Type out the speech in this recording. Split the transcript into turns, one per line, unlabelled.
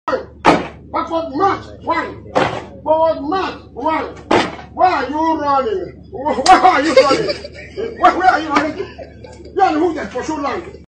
Backward march, one. Forward march, one. Where are you running? Where are you running? Where are you running to? You are moving for so long.